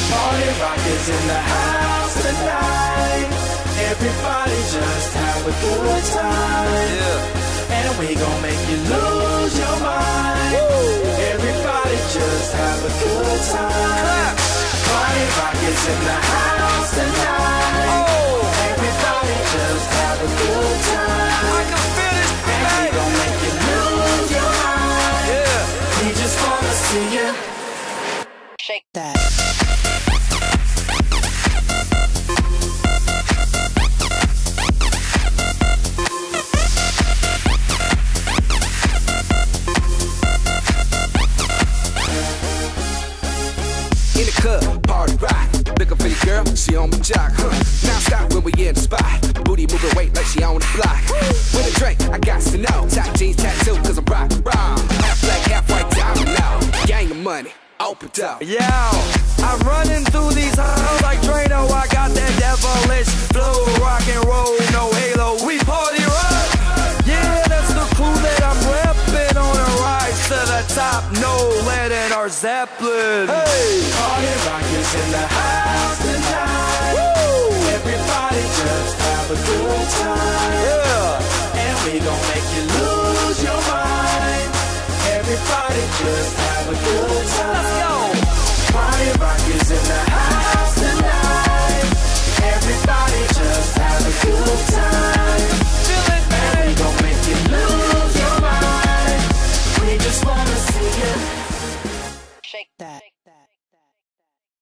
Party Rock is in the house tonight. Everybody just have a good time. Yeah. And we gon' make you lose your mind. Woo. Everybody just have a good time. Party Rock is in the house tonight. Oh. Everybody just have a good time. I can feel it. And we gon' make you lose your mind. Yeah. We just wanna see you shake that. In the club, party rock. Looking for your girl, she on my jock. Now stop when we in the spot. Booty moving weight like she on the block. With a drink, I got to know. Top jeans tattoo, cause I'm rock, raw. Half black, half white, diamond now. Gang of money, open up. Yo, I'm running through these halls like Drano. I got that devilish flow, rock and roll, no halo. We party rock. Yeah, that's the crew that I'm repping on a rise to the top. No lead in our Zeppelin. Hey, Party Rock is in the house tonight. Woo! Everybody just have a good time. yeah. And we gon' make you lose your mind. Everybody just have a good time.